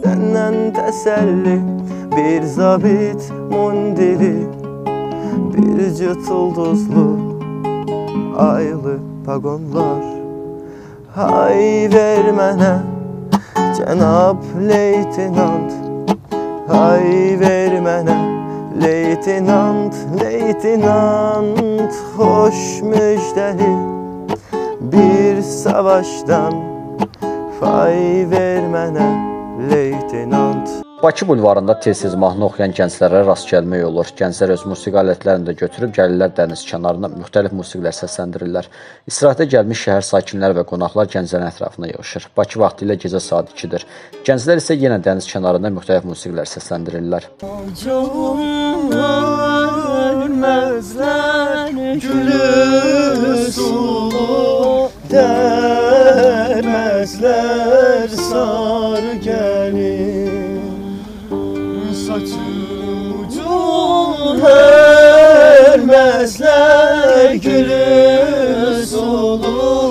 səndən təsəlli, bir zabit mundiri, bir cüt ulduzlu aylı pagonlar. Hay ver mənə cənab leytenant, hay ver mənə leytenant, leytenant, xoş müjdəli bir savaşdan fay ver mənə leytenant. Bakı bulvarında tez-tez mahnı oxuyan gənclərə rast gəlmək olur. Gənclər öz musiqi alətlərini də götürüb gəlirlər dəniz kənarına, müxtəlif musiqilər səsləndirirlər. İstirahətə gəlmiş şəhər sakinləri və qonaqlar gənclərin ətrafına yığışır. Bakı vaxtilə gecə saat 2-dir. Gənclər isə yenə dəniz kənarında müxtəlif musiqilər səsləndirirlər. Dərməzlər sarı gəlir, saçım ucun hərməzlər gülü sulu,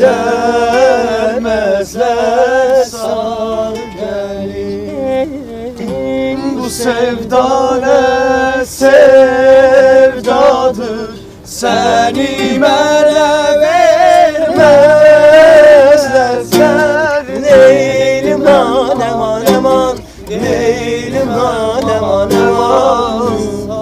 dərməzlər sarı gəlir. Bu sevda nə sevdadır, səni mənə verməzlər. Neylim aman aman aman, neylim aman aman aman.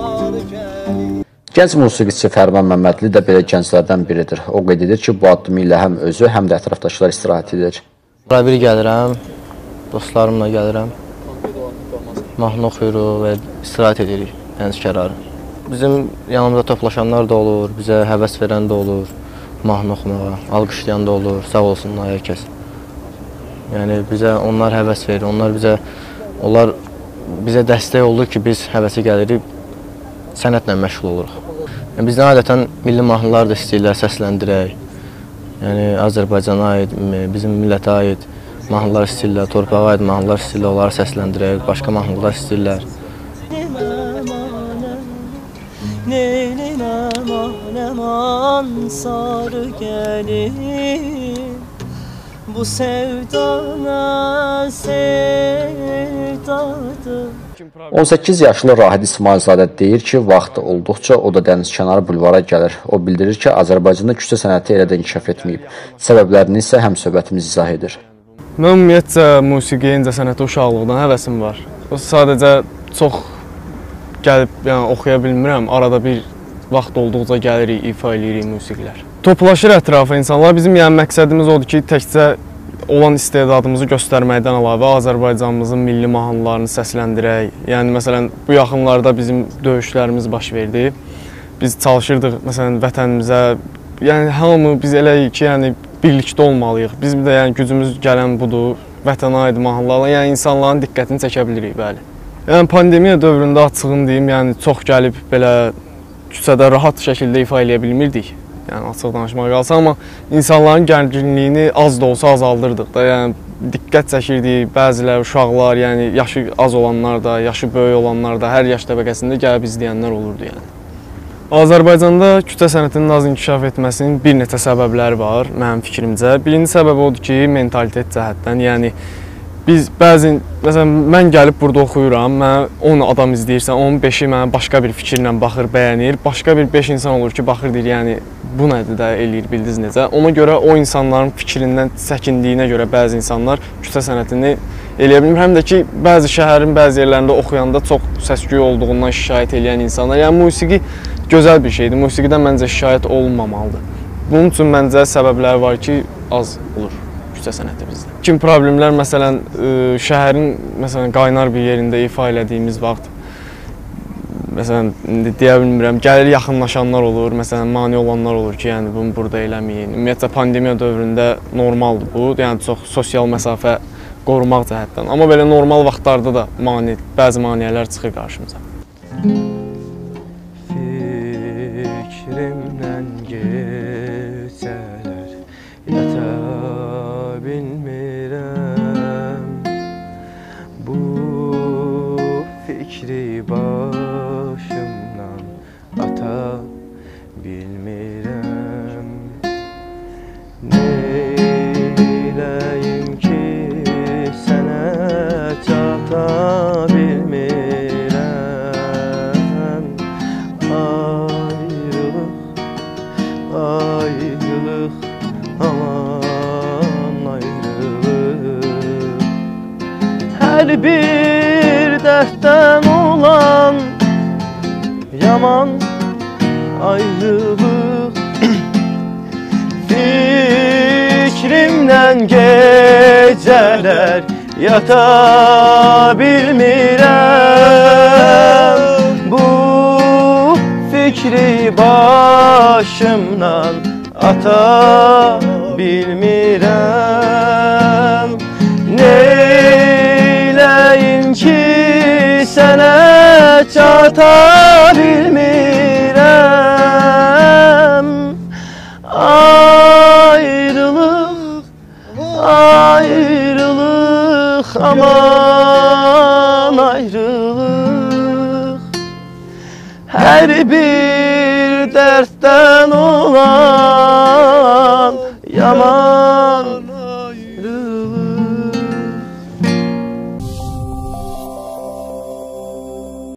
Gənc musiqiçi Fərman Məmmədli də belə gənclərdən biridir. O qeyd edir ki, bu addımı ilə həm özü, həm də ətrafdaşlar istirahət edir. Bura bir gəlirəm, dostlarımla gəlirəm, mahnı oxuyuruq və istirahət edirik dəniz kənarı. Bizim yanımızda toplaşanlar da olur, bizə həvəs verən də olur, mahnı oxumağa, alqışlayan da olur, sağ olsunlar hər kəs. Yəni bizə onlar həvəs verir, onlar bizə dəstək olur ki, biz həvəsə gəlirik, sənətlə məşğul oluruq. Yəni, bizdən adətən milli mahnılar da istəyirlər səsləndirək. Yəni Azərbaycana aid, bizim millətə aid mahnılar istəyirlər, torpağa aid mahnılar istəyirlər, onları səsləndirək, başqa mahnılar istəyirlər. Neylim aman aman sarı gəlir, bu sevdana sevdadır. 18 yaşlı Rahid İsmailzadə deyir ki, vaxtı olduqca o da dəniz kənarı bulvara gəlir. O bildirir ki, Azərbaycanda küçə sənəti elə də inkişaf etməyib. Səbəblərini isə həmsöhbətimiz izah edir. Mən ümumiyyətcə musiqiyə, incəsənətə uşaqlıqdan həvəsim var. O sadəcə çox gəlib oxuya bilmirəm. Arada bir vaxt olduqca gəlirik, ifa edirik musiqilər. Toplaşır ətrafı insanlar. Bizim məqsədimiz odur ki, təkcə olan istedadımızı göstərməkdən əlavə Azərbaycanımızın milli mahnılarını səsləndirək. Yəni, məsələn, bu yaxınlarda bizim döyüşlərimiz baş verdi. Biz çalışırdıq, məsələn, vətənimizə, yəni, hamı biz eləyik ki, yəni, birlikdə olmalıyıq. Bizim də, yəni, gücümüz gələn budur, vətənə aid mahnılarla, yəni, insanların diqqətini çəkə bilirik, bəli. Yəni, pandemiya dövründə açığın deyim, yəni, çox gəlib belə küçədə rahat şəkildə ifa eləyə bilmirdik. Yəni, açıq danışmağa qalsa, amma insanların gərginliyini az da olsa azaldırdıq da. Yəni, diqqət çəkirdik, bəzilər, uşaqlar, yəni, yaşı az olanlar da, yaşı böyük olanlar da, hər yaş təbəqəsində gəlib izləyənlər olurdu, yəni. Azərbaycanda küçə sənətinin az inkişaf etməsinin bir neçə səbəbləri var, mənim fikrimcə. Birinci səbəb odur ki, mentalitet cəhətdən, yəni, biz bəzən, məsələn, mən gəlib burada oxuyuram, mən 10 adam izləyirsən, onun 5-i mənə başqa bir fikirlə baxır, bəyənir. Başqa bir 5 insan olur ki, baxır, deyir, yəni, bu nədir də, eləyir, bildiniz necə. Ona görə o insanların fikrindən çəkindiyinə görə bəzi insanlar küçə sənətini eləyə bilmir. Həm də ki, bəzi şəhərin bəzi yerlərində oxuyanda çox səs-küy olduğundan şikayət eləyən insanlar. Yəni, musiqi gözəl bir şeydir. Musiqidən məncə şikayət olunmamalıdır. Bunun üçün məncə səbəblər var ki, az olur küçə sənəti bizdə. Kim problemlər, məsələn, şəhərin qaynar bir yerində ifa elədiyimiz vaxt, məsələn, deyə bilmirəm, gəlir yaxınlaşanlar olur, məsələn, mane olanlar olur ki, yəni bunu burada eləməyin. Ümumiyyətlə, pandemiya dövründə normaldır bu, yəni çox sosial məsafə qorumaq cəhətdən. Amma belə normal vaxtlarda da bəzi maniyələr çıxır qarşımıza. Fikrimdən gecələr yata bilmirəm, bu fikri başımdan ata bilmirəm. Neyləyim ki sənə can Hər bir dərddən olan yaman ayrılıq Fikrimdən gecələr yata bilmirəm Bu fikri başımdan ata bilmirəm Neyləyim ki sənə çata bilmirəm Ayrılıq, ayrılıq, aman ayrılıq Hər bir dərddən olan